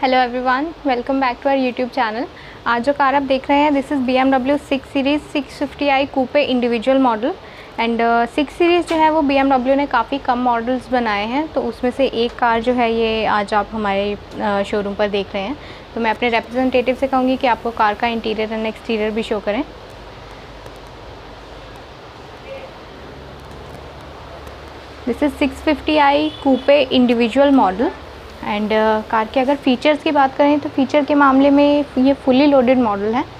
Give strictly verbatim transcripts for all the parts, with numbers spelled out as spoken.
Hello everyone, welcome back to our YouTube channel. आज जो car आप देख रहे हैं this is B M W six series six fifty i coupe individual model. And six series जो है वो बी एम डब्ल्यू ने काफ़ी कम मॉडल्स बनाए हैं, तो उसमें से एक कार जो है ये आज आप हमारे शोरूम पर देख रहे हैं। तो मैं अपने रिप्रेजेंटेटिव से कहूँगी कि आपको कार का इंटीरियर एंड एक्सटीरियर भी शो करें। This is six fifty i coupe individual model. And car के अगर फ़ीचर्स की बात करें तो फ़ीचर के मामले में ये फुली लोडेड मॉडल है।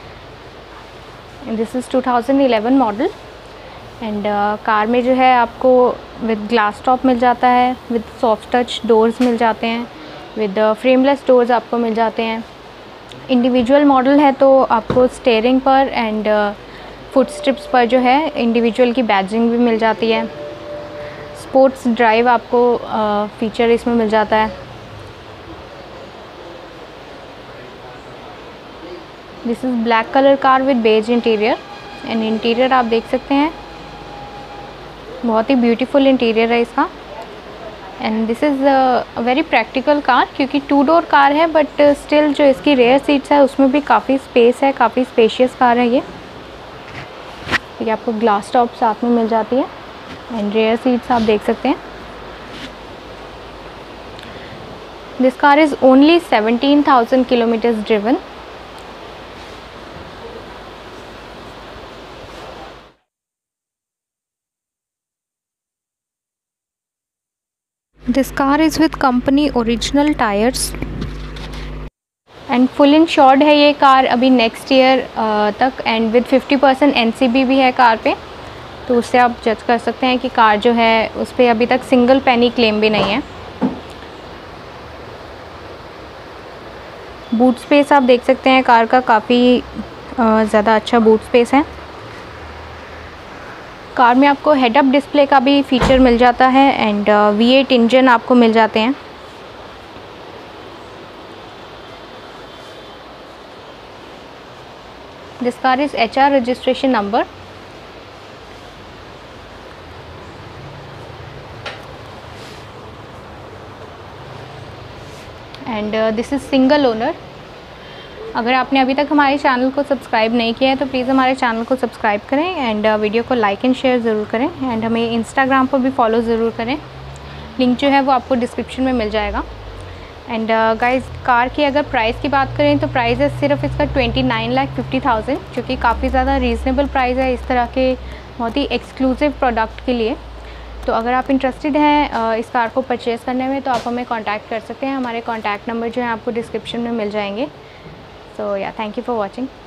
This is two thousand eleven model. And car में जो है आपको विद ग्लास टॉप मिल जाता है, विद सॉफ्ट टच डोर्स मिल जाते हैं, विद फ्रेमलेस डोर्स आपको मिल जाते हैं। इंडिविजुअल मॉडल है तो आपको स्टीयरिंग पर एंड फुट स्ट्रिप्स पर जो है इंडिविजुअल की बैजिंग भी मिल जाती है। स्पोर्ट्स ड्राइव आपको फीचर इसमें मिल जाता है। This is black colour car with beige interior. And interior आप देख सकते हैं, बहुत ही ब्यूटीफुल इंटीरियर है इसका। And this is a very practical car, क्योंकि टू डोर कार है बट स्टिल जो इसकी रेयर सीट्स है उसमें भी काफ़ी स्पेस है, काफ़ी स्पेशियस कार है ये। ये आपको ग्लास टॉप साथ में मिल जाती है एंड रेयर सीट्स आप देख सकते हैं। This car is only seventeen thousand kilometres driven. This car is with company original tires and full insured है ये कार अभी नेक्स्ट ईयर तक। And with fifty percent N C B भी है कार पे, तो उससे आप जज कर सकते हैं कि कार जो है उस पर अभी तक सिंगल पेनी क्लेम भी नहीं है। बूट स्पेस आप देख सकते हैं कार का, काफ़ी ज़्यादा अच्छा बूट स्पेस है। कार में आपको हेड अप डिस्प्ले का भी फीचर मिल जाता है एंड वी एट इंजन आपको मिल जाते हैं। This car is H R registration number. And this is single owner. अगर आपने अभी तक हमारे चैनल को सब्सक्राइब नहीं किया है तो प्लीज़ हमारे चैनल को सब्सक्राइब करें एंड वीडियो को लाइक एंड शेयर ज़रूर करें। एंड हमें इंस्टाग्राम पर भी फॉलो ज़रूर करें, लिंक जो है वो आपको डिस्क्रिप्शन में मिल जाएगा। एंड गाइस, कार की अगर प्राइस की बात करें तो प्राइस है सिर्फ इसका twenty nine lakh fifty thousand, जो कि काफ़ी ज़्यादा रीज़नेबल प्राइस है इस तरह के बहुत ही एक्सक्लूसिव प्रोडक्ट के लिए। तो अगर आप इंटरेस्टेड हैं इस कार को परचेज़ करने में तो आप हमें कॉन्टैक्ट कर सकते हैं। हमारे कॉन्टैक्ट नंबर जो है आपको डिस्क्रिप्शन में मिल जाएंगे। So yeah, thank you for watching.